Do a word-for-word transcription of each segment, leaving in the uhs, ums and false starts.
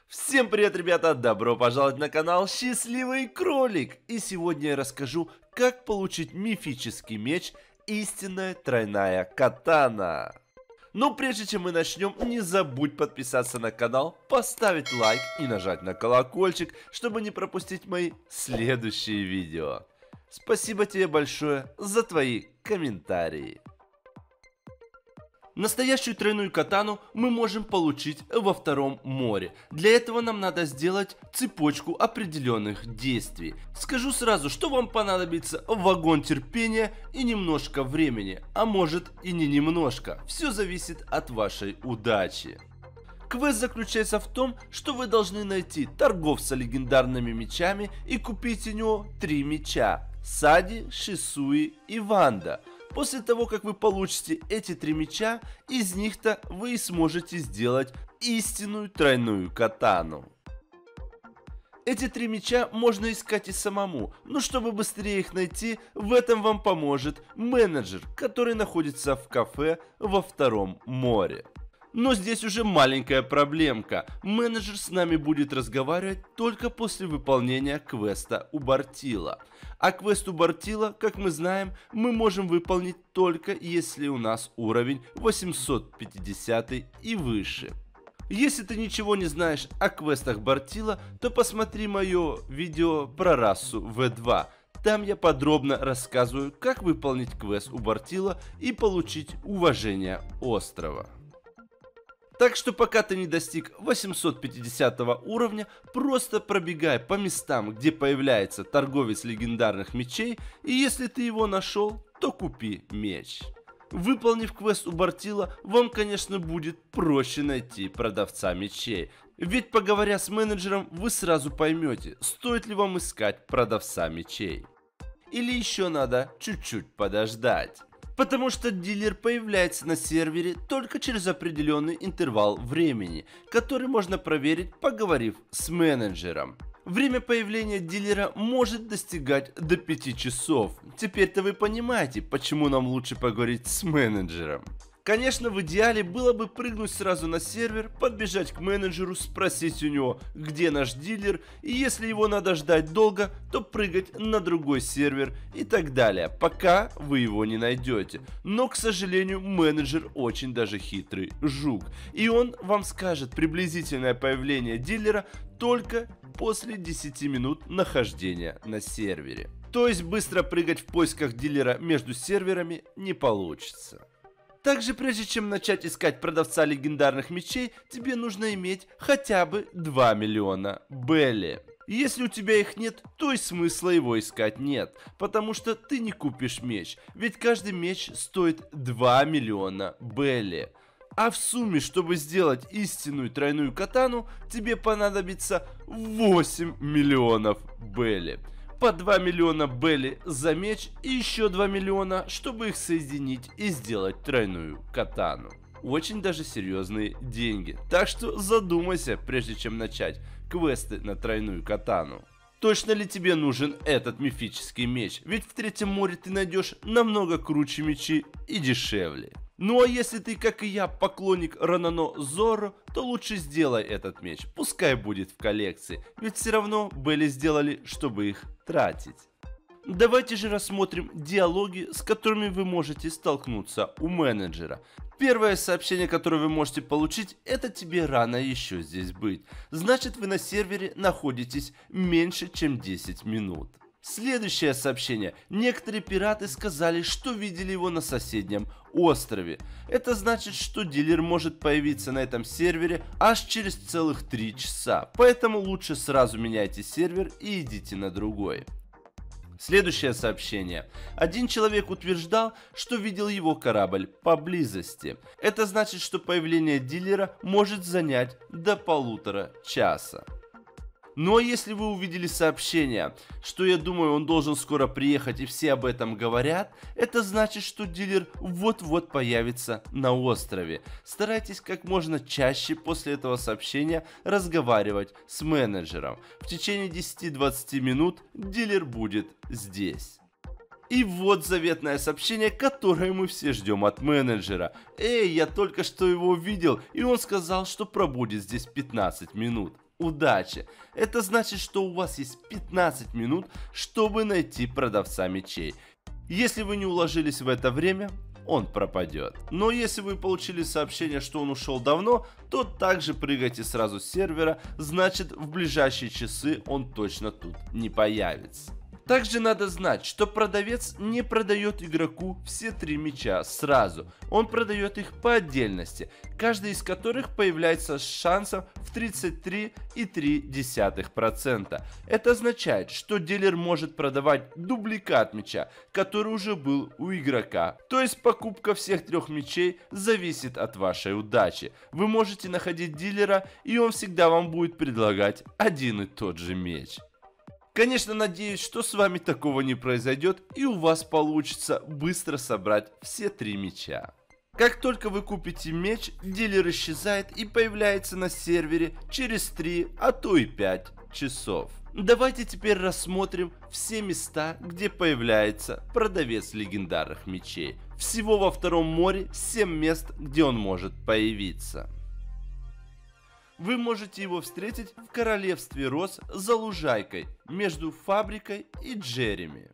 Всем привет, ребята! Добро пожаловать на канал Счастливый Кролик! И сегодня я расскажу, как получить мифический меч Истинная Тройная Катана. Но прежде чем мы начнем, не забудь подписаться на канал, поставить лайк и нажать на колокольчик, чтобы не пропустить мои следующие видео. Спасибо тебе большое за твои комментарии. Настоящую тройную катану мы можем получить во втором море. Для этого нам надо сделать цепочку определенных действий. Скажу сразу, что вам понадобится вагон терпения и немножко времени, а может и не немножко. Все зависит от вашей удачи. Квест заключается в том, что вы должны найти торговца легендарными мечами и купить у него три меча: Сади, Шисуи и Ванда. После того, как вы получите эти три меча, из них-то вы и сможете сделать истинную тройную катану. Эти три меча можно искать и самому, но чтобы быстрее их найти, в этом вам поможет менеджер, который находится в кафе во втором море. Но здесь уже маленькая проблемка. Менеджер с нами будет разговаривать только после выполнения квеста у Бартила. А квест у Бартила, как мы знаем, мы можем выполнить только если у нас уровень восемьсот пятьдесят и выше. Если ты ничего не знаешь о квестах Бартила, то посмотри мое видео про расу вэ два. Там я подробно рассказываю, как выполнить квест у Бартила и получить уважение острова. Так что пока ты не достиг восемьсот пятидесятого уровня, просто пробегай по местам, где появляется торговец легендарных мечей, и если ты его нашел, то купи меч. Выполнив квест у Бартила, вам, конечно, будет проще найти продавца мечей, ведь поговоря с менеджером, вы сразу поймете, стоит ли вам искать продавца мечей. Или еще надо чуть-чуть подождать. Потому что дилер появляется на сервере только через определенный интервал времени, который можно проверить, поговорив с менеджером. Время появления дилера может достигать до пяти часов. Теперь-то вы понимаете, почему нам лучше поговорить с менеджером. Конечно, в идеале было бы прыгнуть сразу на сервер, подбежать к менеджеру, спросить у него, где наш дилер, и если его надо ждать долго, то прыгать на другой сервер и так далее, пока вы его не найдете. Но, к сожалению, менеджер очень даже хитрый жук, и он вам скажет приблизительное появление дилера только после десяти минут нахождения на сервере. То есть быстро прыгать в поисках дилера между серверами не получится. Также, прежде чем начать искать продавца легендарных мечей, тебе нужно иметь хотя бы два миллиона Белли. Если у тебя их нет, то и смысла его искать нет, потому что ты не купишь меч, ведь каждый меч стоит два миллиона Белли. А в сумме, чтобы сделать истинную тройную катану, тебе понадобится восемь миллионов Белли. По два миллиона Белли за меч и еще два миллиона, чтобы их соединить и сделать тройную катану. Очень даже серьезные деньги. Так что задумайся, прежде чем начать квесты на тройную катану. Точно ли тебе нужен этот мифический меч? Ведь в третьем море ты найдешь намного круче мечи и дешевле. Ну а если ты, как и я, поклонник Ронано Зорро, то лучше сделай этот меч, пускай будет в коллекции, ведь все равно Белли сделали, чтобы их тратить. Давайте же рассмотрим диалоги, с которыми вы можете столкнуться у менеджера. Первое сообщение, которое вы можете получить, это тебе рано еще здесь быть. Значит, вы на сервере находитесь меньше, чем десять минут. Следующее сообщение. Некоторые пираты сказали, что видели его на соседнем острове. Это значит, что дилер может появиться на этом сервере аж через целых три часа. Поэтому лучше сразу меняйте сервер и идите на другой. Следующее сообщение. Один человек утверждал, что видел его корабль поблизости. Это значит, что появление дилера может занять до полутора часа. Ну а если вы увидели сообщение, что я думаю он должен скоро приехать и все об этом говорят, это значит, что дилер вот-вот появится на острове. Старайтесь как можно чаще после этого сообщения разговаривать с менеджером. В течение десяти-двадцати минут дилер будет здесь. И вот заветное сообщение, которое мы все ждем от менеджера. Эй, я только что его видел, и он сказал, что пробудет здесь пятнадцать минут. удачи. Это значит, что у вас есть пятнадцать минут, чтобы найти продавца мечей. Если вы не уложились в это время, он пропадет. Но если вы получили сообщение, что он ушел давно, то также прыгайте сразу с сервера, значит в ближайшие часы он точно тут не появится. Также надо знать, что продавец не продает игроку все три меча сразу, он продает их по отдельности, каждый из которых появляется с шансом в тридцать три и три десятых процента. Это означает, что дилер может продавать дубликат меча, который уже был у игрока. То есть покупка всех трех мечей зависит от вашей удачи. Вы можете находить дилера, и он всегда вам будет предлагать один и тот же меч. Конечно, надеюсь, что с вами такого не произойдет и у вас получится быстро собрать все три меча. Как только вы купите меч, дилер исчезает и появляется на сервере через три, а то и пять часов. Давайте теперь рассмотрим все места, где появляется продавец легендарных мечей. Всего во втором море семь мест, где он может появиться. Вы можете его встретить в Королевстве Роз за лужайкой между фабрикой и Джереми.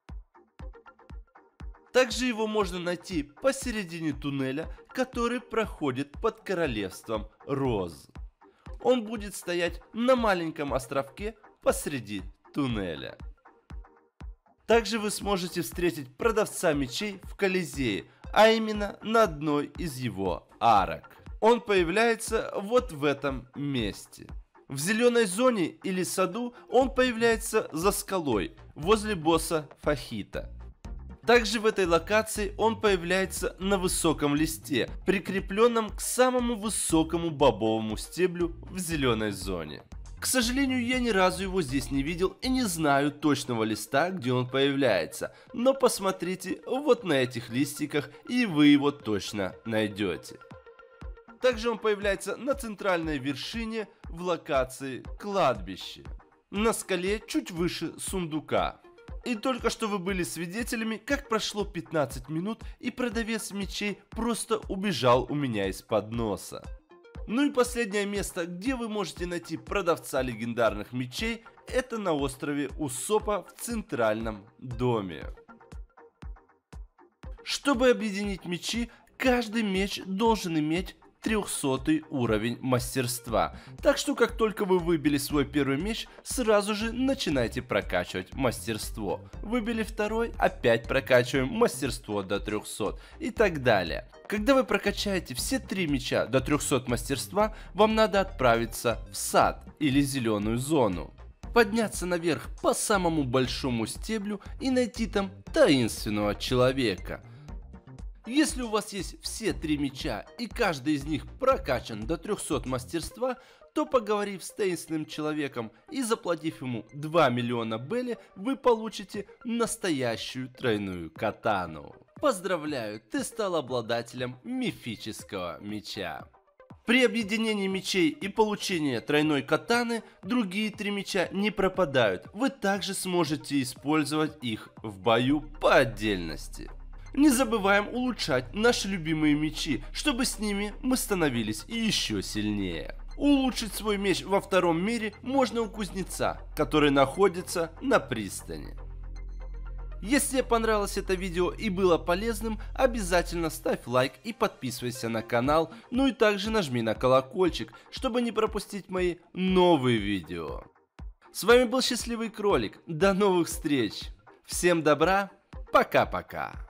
Также его можно найти посередине туннеля, который проходит под Королевством Роз. Он будет стоять на маленьком островке посреди туннеля. Также вы сможете встретить продавца мечей в Колизее, а именно на одной из его арок. Он появляется вот в этом месте. В зеленой зоне или саду он появляется за скалой, возле босса Фахита. Также в этой локации он появляется на высоком листе, прикрепленном к самому высокому бобовому стеблю в зеленой зоне. К сожалению, я ни разу его здесь не видел и не знаю точного листа, где он появляется, но посмотрите вот на этих листиках, и вы его точно найдете. Также он появляется на центральной вершине в локации кладбище, на скале чуть выше сундука. И только что вы были свидетелями, как прошло пятнадцать минут и продавец мечей просто убежал у меня из-под носа. Ну и последнее место, где вы можете найти продавца легендарных мечей, это на острове Усопа в центральном доме. Чтобы объединить мечи, каждый меч должен иметь трехсотый уровень мастерства. Так что как только вы выбили свой первый меч, сразу же начинайте прокачивать мастерство. Выбили второй, опять прокачиваем мастерство до трехсот и так далее. Когда вы прокачаете все три меча до трехсот мастерства, вам надо отправиться в сад или зеленую зону. Подняться наверх по самому большому стеблю и найти там таинственного человека. Если у вас есть все три меча и каждый из них прокачан до трехсот мастерства, то поговорив с таинственным человеком и заплатив ему два миллиона белли, вы получите настоящую тройную катану. Поздравляю, ты стал обладателем мифического меча. При объединении мечей и получении тройной катаны, другие три меча не пропадают, вы также сможете использовать их в бою по отдельности. Не забываем улучшать наши любимые мечи, чтобы с ними мы становились еще сильнее. Улучшить свой меч во втором мире можно у кузнеца, который находится на пристани. Если тебе понравилось это видео и было полезным, обязательно ставь лайк и подписывайся на канал, ну и также нажми на колокольчик, чтобы не пропустить мои новые видео. С вами был Счастливый Кролик, до новых встреч, всем добра, пока-пока.